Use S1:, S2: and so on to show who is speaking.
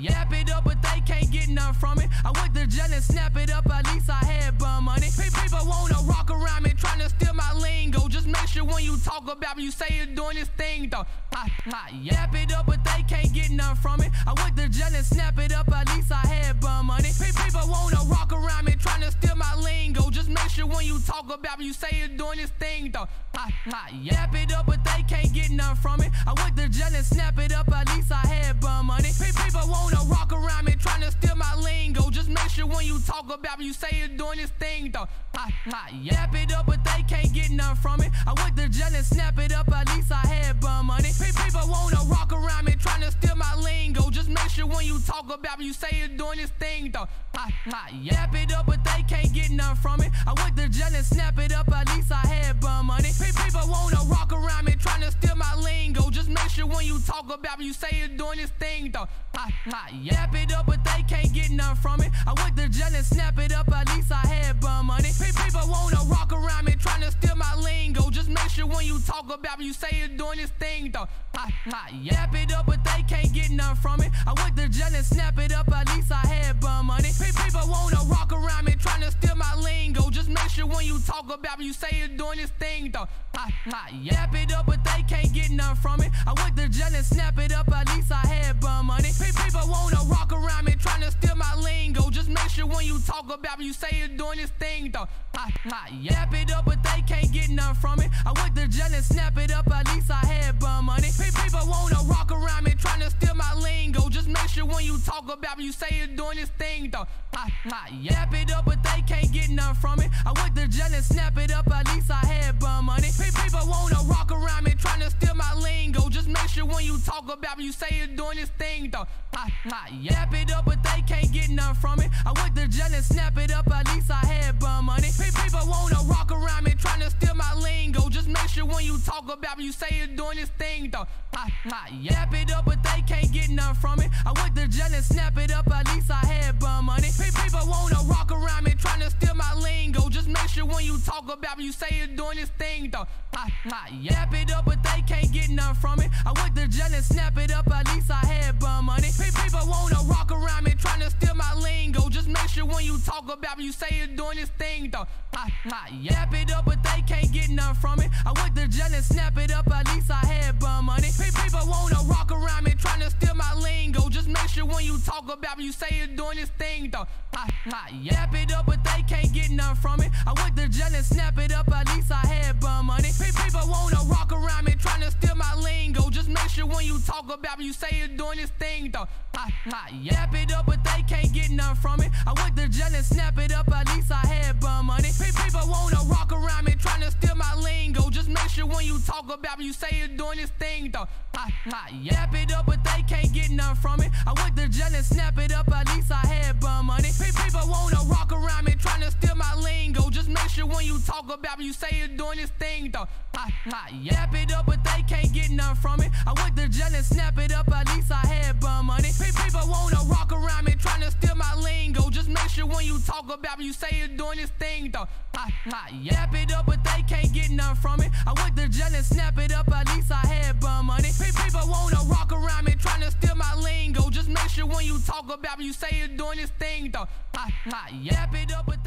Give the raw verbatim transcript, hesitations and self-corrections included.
S1: Yap it up, but they can't get none from it. I went to jail and snap it up, at least I had bum money. People wanna rock around me, trying to steal my lingo. Just make sure when you talk about me, you say you're doing this thing though. I, I yap it up, but they can't get none from it. I went to jail and snap it up, at least I had bum money. People wanna rock around me, trying to steal my lingo. Just make sure when you talk about me, you say you're doing this thing though. I, I yap it up, but they can't get none from it. I went to jail and snap it up, at least I had bum money. People wanna rock around me, trying to steal my lingo. Just make sure when you talk about me, you say you're doing this thing though. I, I yap it up, but they can't get none from it. I went to jail and snap it up, at least I had bum money. People wanna rock around me, trying to steal my lingo. Just make sure when you talk about me, you say you're doing this thing though. I, I yap it up, but they can't get none from it. I went to jail and snap it up, at least I had bum money. People wanna rock around me, trying to steal my lingo. Just make sure when you talk about me, you say you're doing this thing though. I, I yap it up, but they can't get none from it. I went to jail and snap it up, at least I had bum money. People wanna rock around me, trying to steal my lingo. Just make sure when you talk about me, you say you're doing this thing though. I, I yap it up, but they can't get none from it. I went to jail and snap it up, at least I had bum money. People wanna rock around me, trying to steal my lingo. Just make sure when you talk about me, you say you're doing this thing though. I, I yap it up, but they can't get none from it. I went to jail and snap it up, at least I had bum money. People wanna rock around me, trying to steal my lingo. Just make sure when you talk about me, you say you're doing this thing though. I, I yap it up, but they can't get none from it. I went to jail and snap it up, at least I had bum money. People wanna rock around me, trying to steal my lingo. Just make sure when you talk about me, you say you're doing this thing though. I, I yap it up, but they can't get none from it. I went to jail and snap it up, at least I had bum money. People wanna rock around me, trying to steal my lingo. Just make sure when you talk about me, you say you're doing this thing though. I, I yap it up, but they can't get none from it. I went to jail and snap it up, at least I had bum money. People wanna rock around me, trying to steal my lingo. Just make sure when you talk about me, you say you're doing this thing though. I, I yap it up, but they can't get none from it. I went to jail and snap it up, at least I had bum money. People wanna rock around me, trying to steal my lingo. Just make sure when you talk about me, you say you're doing this thing though. I, I yap it up, but they can't get none from it. I went to jail and snap it up, at least I had bum money. People wanna rock around me, trying to steal my lingo. Just make sure when you talk about me, you say you're doing this thing though. I, I yap it up, but they can't get none from it. I went to jail and snap it up, at least I had bum money. People wanna rock around me, trying to steal my lingo. Just make sure when you talk about me, you say you're doing this thing though. I, I yap it up, but they can't get none from it. I went to jail and snap it up, at least I had bum money. People wanna rock around me, trying to steal my lingo. Just make sure when you talk about me, you say you're doing this thing though. I, I yap it up, but they can't get none from it. I went to jail and snap it up, at least I had bum money. People wanna rock around me, trying to steal my lingo. Just make sure when you talk about me, you say you're doing this thing though. I, I yap it up, but they can't get none from it. I went to jail and snap it up, at least I had bum money. People wanna rock around me, trying to steal my lingo. Just make sure when you talk about me, you say you're doing this thing though. I, I yap it up, but they can't get none from it. I went to jail and snap it up, at least I had bum money. People wanna rock around me, trying to steal my lingo. Just make sure when you talk about me, you say you're doing this thing though. I, I yap it up, but they can't get none from it. I went to jail and snap it up, at least I had bum money. People wanna rock around me, trying to steal my lingo. Just make sure when you talk about me, you say you're doing this thing though. I, I yap it up, but